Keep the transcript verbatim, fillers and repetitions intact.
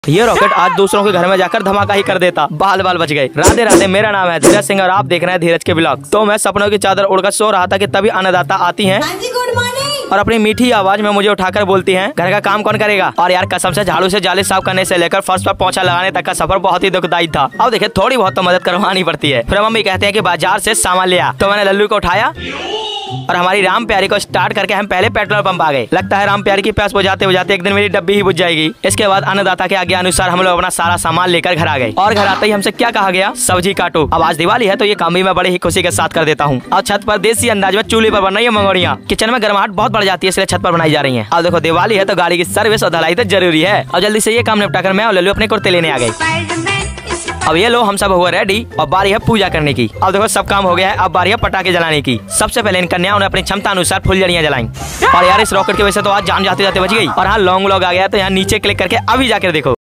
ये रॉकेट आज दूसरों के घर में जाकर धमाका ही कर देता। बाल बाल बच गए। राधे राधे, मेरा नाम है धीरज सिंह और आप देख रहे हैं धीरज के ब्लॉग। तो मैं सपनों की चादर उड़कर सो रहा था कि तभी अन्नदाता आती हैं और अपनी मीठी आवाज में मुझे उठाकर बोलती हैं, घर का काम कौन करेगा। और यार कसम से झाड़ू से जाले साफ करने से लेकर फर्श पर पोंछा लगाने तक का सफर बहुत ही दुखदायी था। अब देखिए थोड़ी बहुत तो मदद करवानी पड़ती है। फिर मम्मी कहते हैं कि बाजार से सामान ले आ, तो मैंने लल्लू को उठाया और हमारी राम प्यारी को स्टार्ट करके हम पहले पेट्रोल पंप आ गए। लगता है राम प्यारी की प्यास बुझाते बुझाते एक दिन मेरी डब्बी ही बुझ जाएगी। इसके बाद अन्नदाता के आज्ञा अनुसार हम लोग अपना सारा सामान लेकर घर आ गए और घर आते ही हमसे क्या कहा गया, सब्जी काटो। अब आज दिवाली है तो ये काम भी मैं बड़े ही खुशी के साथ कर देता हूँ। और छत पर देसी अंदाज में चूल्हे पर बन रही है मंगोड़ियाँ। किचन में गर्माहट बहुत बढ़ जाती है, इसलिए छत पर बनाई जा रही है। अब देखो दिवाली है तो गाड़ी की सर्विस और धुलाई तो जरूरी है। और जल्दी से ये काम निपटा कर मैं और लल्लू अपने कुर्ते लेने आ गए। अब ये लो हम सब हुए रेडी और बारी है पूजा करने की। अब देखो सब काम हो गया है, अब बारी है पटाखे जलाने की। सबसे पहले इन कन्याओं ने अपनी क्षमता अनुसार फुलझड़ियां जलाई। और यार इस रॉकेट की वजह से तो आज जान जाते जाते बच गई। और हाँ लॉन्ग लॉग आ गया तो यहाँ नीचे क्लिक करके अभी जाकर देखो।